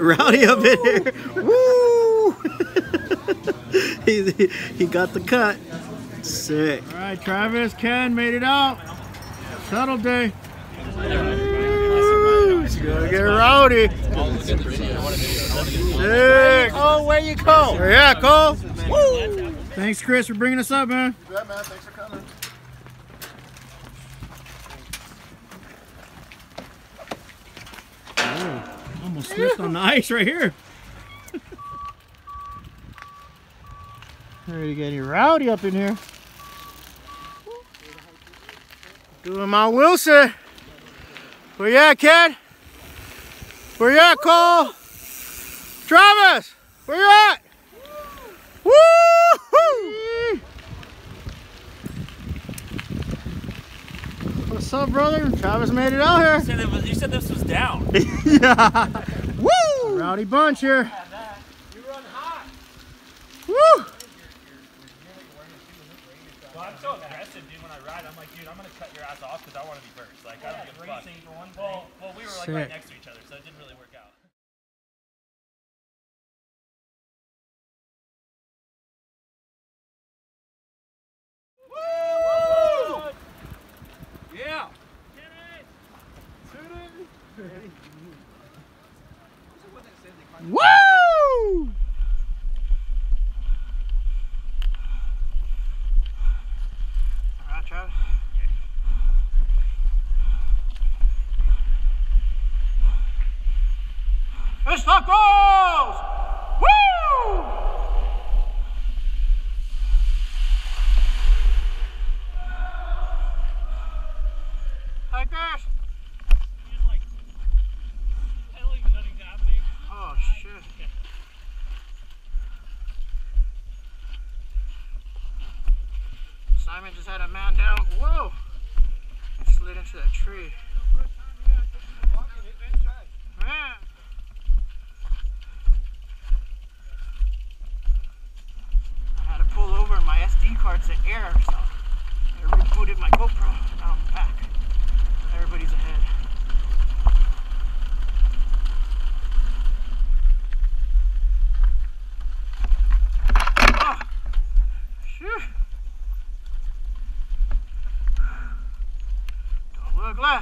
Rowdy up in here. Woo! he got the cut. Sick. All right, Travis, Ken made it out. Shuttle day. It's gonna get rowdy. Sick. Oh, where you go? Yeah, Cole. Woo! Thanks, Chris, for bringing us up, man. Yeah, man. Thanks for coming. Almost slipped on the ice right here. Ready to get any rowdy up in here. Doing my Wilson. Where you at, kid? Where you at, Cole? Travis, where you at? Woo-hoo! What's up, brother? Travis made it out here. You said this was down. Yeah. Woo! Rowdy bunch here. You run hot. Woo! Well, I'm so aggressive, dude. When I ride, I'm like, dude, I'm gonna cut your ass off because I want to be first. Like, I don't give a fuck. Well, we were like right next to each other, so it didn't really work out. Woo! Yeah. Woo! Alright, Travis. It's tacos! Woo! Like this. Oh shit. Simon just had a man down. Whoa! He slid into that tree. Man. I had to pull over and my SD card's in air, so I rebooted my GoPro. Now I'm back. Everybody's ahead. Oh, shoot. Don't look left.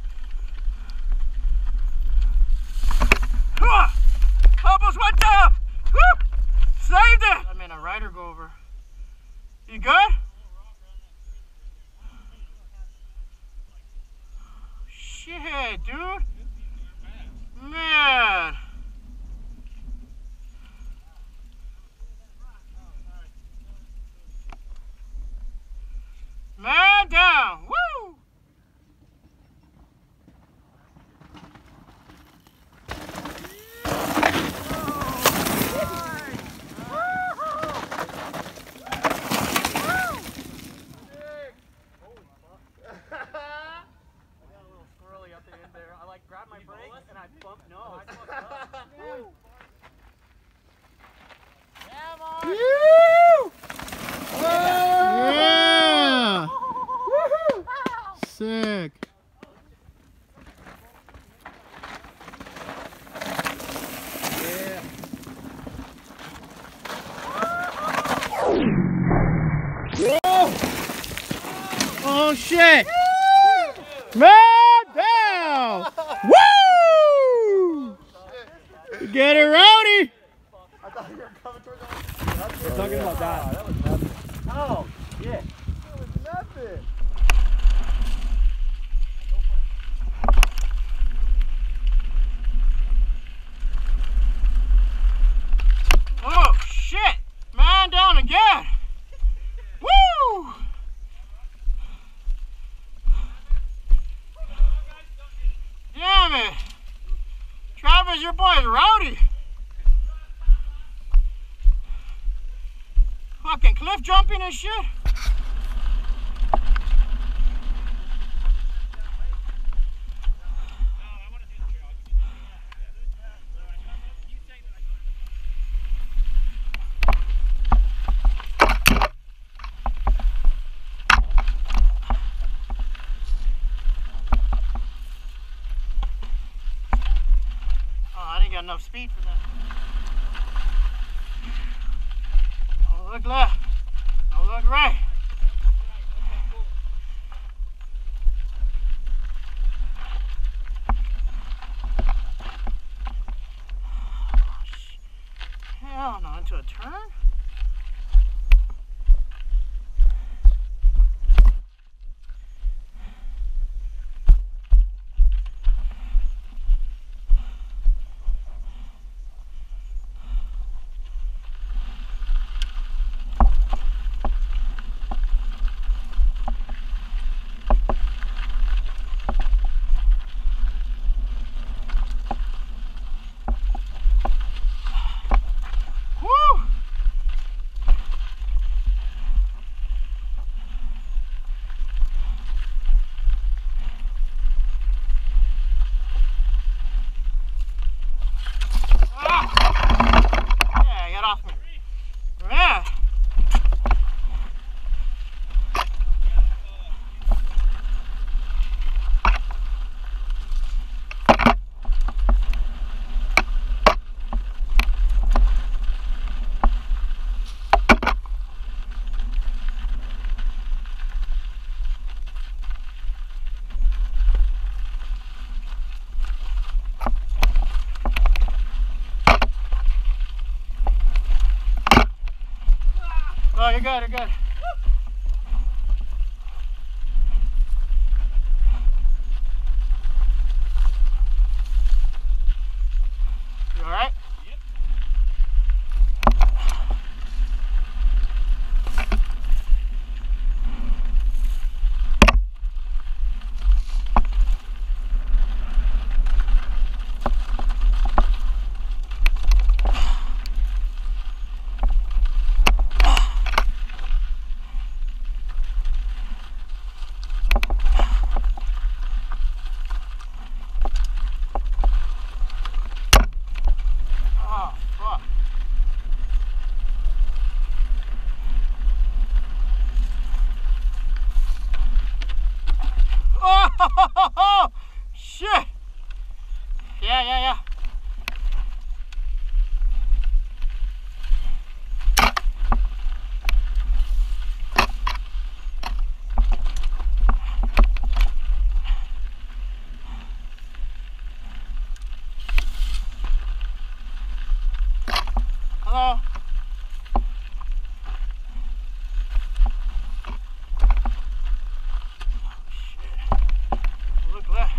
Almost went down. Woo! Saved it. I made a rider go over. You good? Shit, dude. Man. Man down. Woo! My brake and I bumped nose. Yeah! Sick. Oh shit! Man down! Woo! Get it rowdy! I thought you were coming towards us. We're talking about that. That was nothing. Oh, yeah. That was nothing. Oh shit! Man down again! Woo! Damn it! Travis, your boy is rowdy. Fucking cliff jumping and shit. I didn't get enough speed for that. Don't look left. Don't look right. Hell no, into a turn? Oh, you're good, you're good. You all right? Yep. Oh, fuck. Oh, shit. Yeah. Hello? Shit. Look left.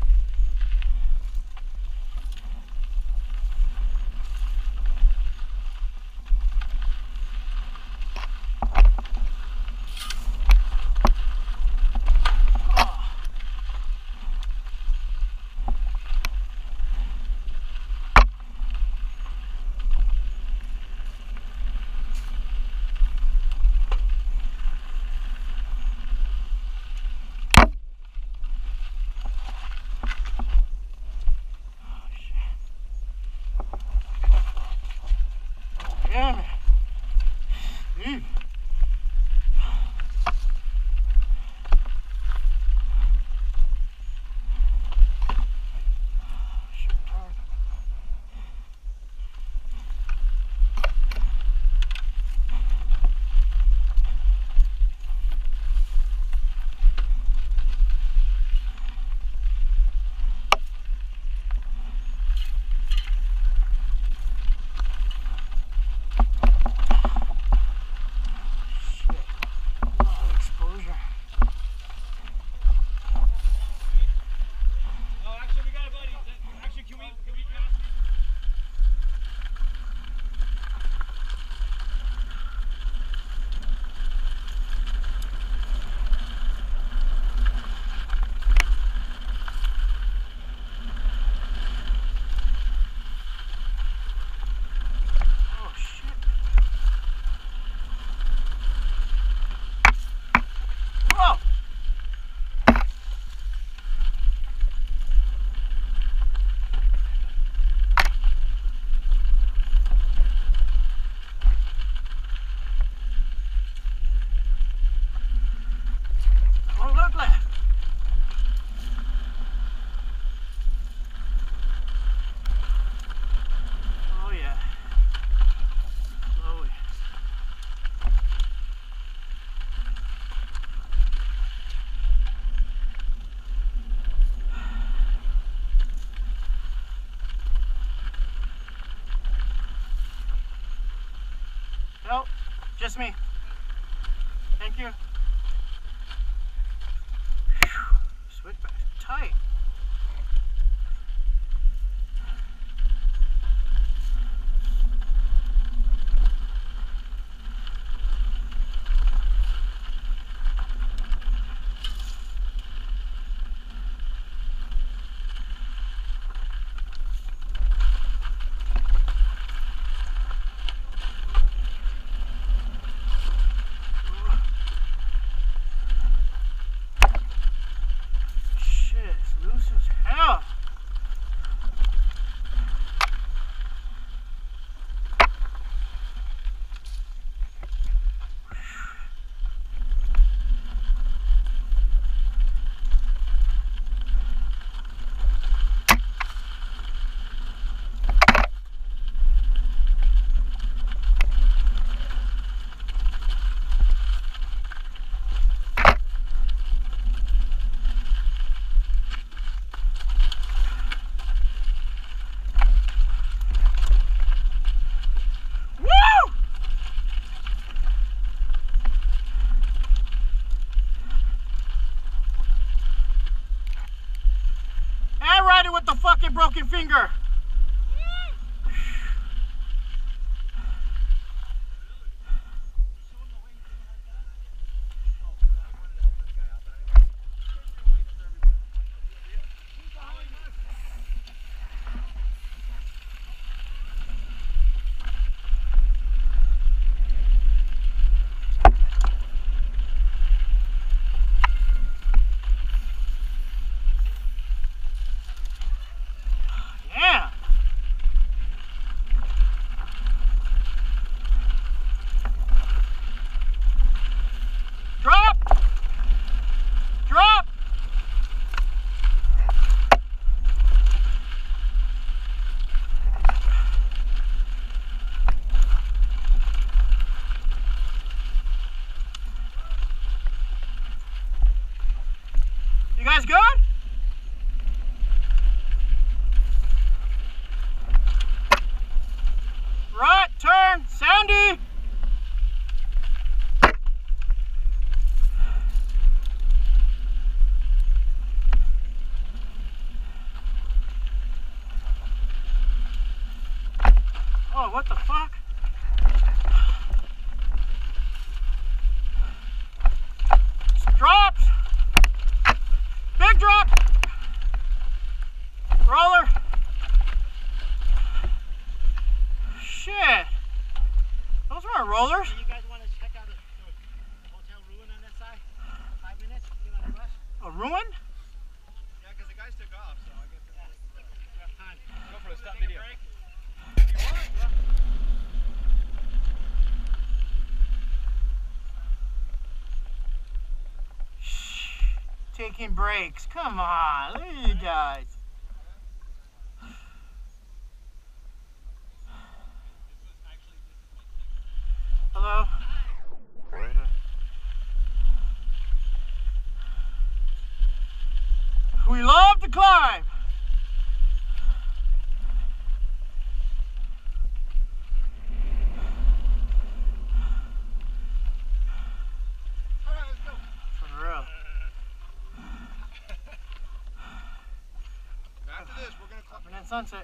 Damn it. Dude. Nope, just me. Thank you. Switchback's tight. With the fucking broken finger. You guys good? Right, turn, Sandy. Oh, what the fuck? Drops. Big drop. Roller. Shit. Those weren't rollers. You guys want to check out the hotel ruin on that side? 5 minutes? Get on the bus? A ruin? Yeah, because the guys took off, so I guess We have time. Go for a stop video. Taking breaks. Come on, look at you guys. Hello? We love to climb. For real. after this, we're going to Up and then sunset.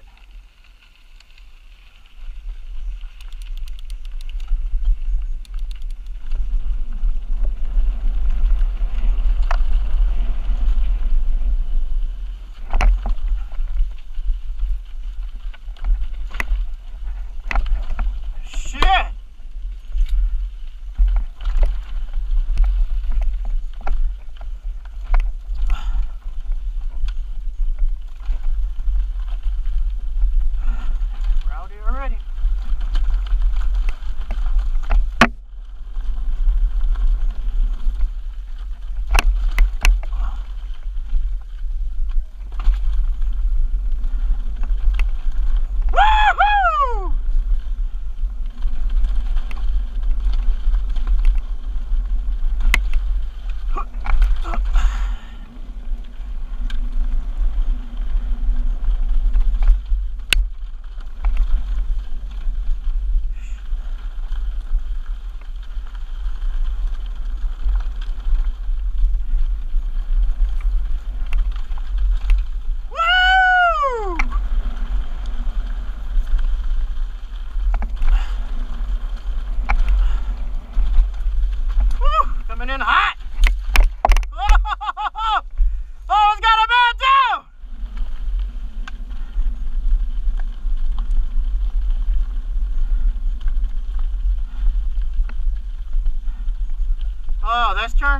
Oh, this turn?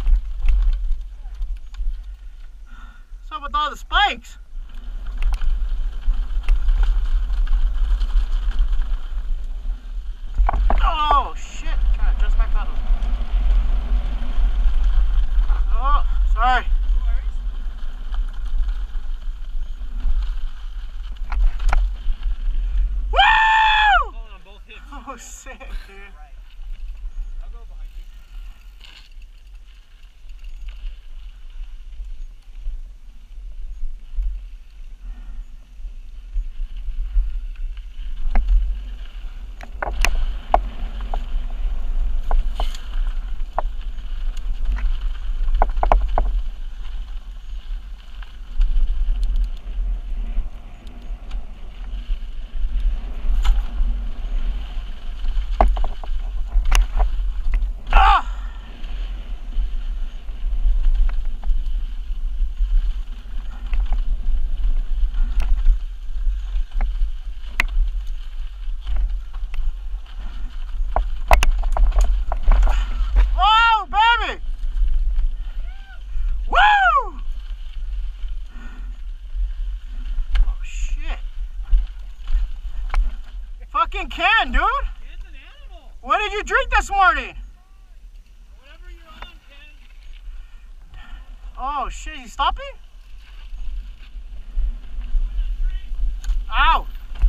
What's up with all the spikes? Oh, shit. I'm trying to adjust my pedals. Oh, sorry. Woo! On both hips. Oh, sick, dude. I'll go behind you. Fucking can, dude. Ken's an animal. What did you drink this morning? Whatever you're on, Ken. Oh shit, he's stopping? Ow.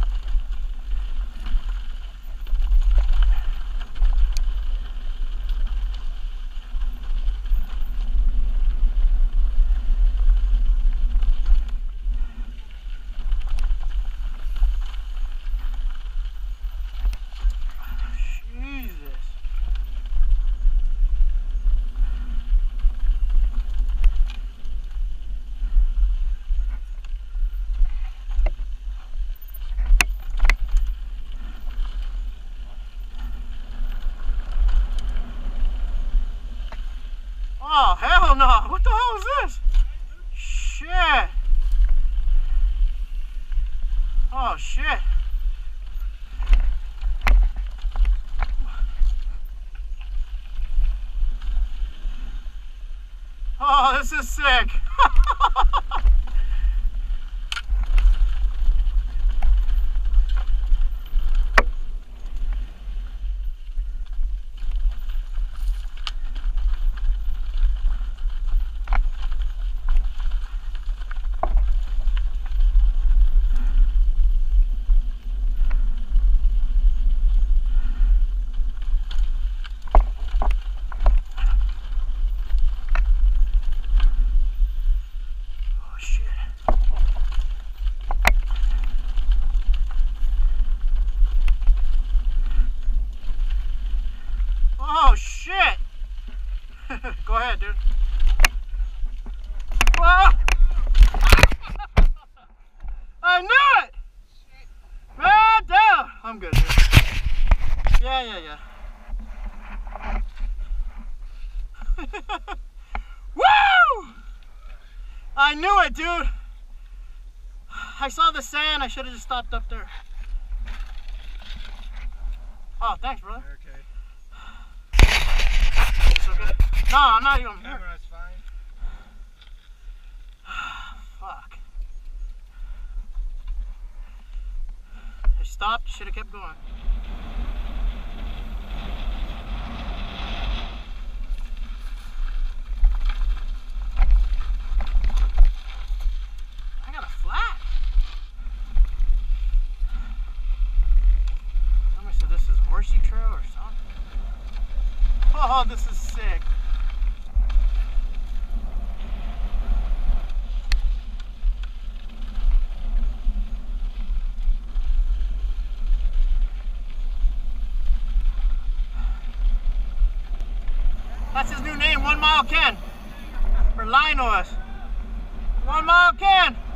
Oh, hell no. What the hell is this? Shit. Oh, shit. Oh, this is sick. Oh shit! Go ahead, dude. Whoa! I knew it! Man down! I'm good, dude. Yeah. Woo! I knew it, dude! I saw the sand, I should have just stopped up there. Oh, thanks, brother. Okay. Okay? No, I'm not even here. Camera's fine. Fuck. I stopped, should have kept going. I got a flat. Somebody said this is horsey trail or something. Oh, this is sick. That's his new name, 1 Mile Ken. For lying to us. 1 Mile Ken.